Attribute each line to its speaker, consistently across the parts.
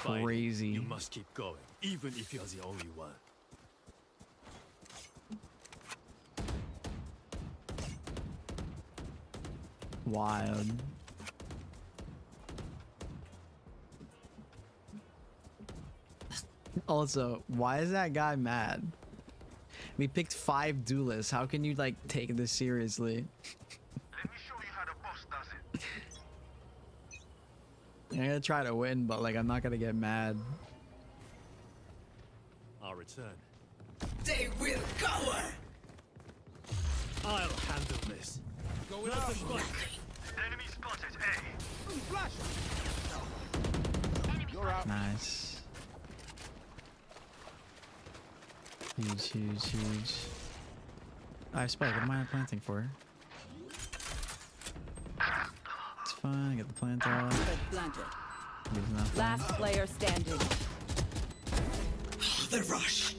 Speaker 1: crazy.
Speaker 2: You must keep going, even if you're the only one.
Speaker 1: Wild. Also, why is that guy mad? We picked 5 duelists. How can you like take this seriously?
Speaker 3: Let me show you how the boss does it.
Speaker 1: I'm gonna try to win, but like I'm not gonna get mad.
Speaker 2: I'll return.
Speaker 4: They will cower.
Speaker 2: I'll handle this.
Speaker 3: Going up the spot. Enemy spotted A. Flash. You're out.
Speaker 1: Nice. Huge, huge, huge. Alright, Spike, what am I planting for? It's fine, get the plant off.
Speaker 5: Last player standing.
Speaker 4: The rush.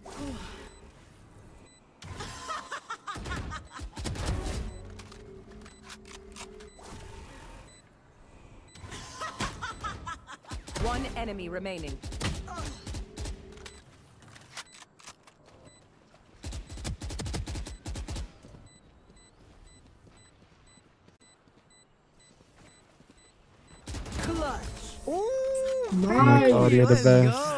Speaker 5: One enemy remaining.
Speaker 1: Clutch. Ooh,
Speaker 6: Nice. Oh, you're the best.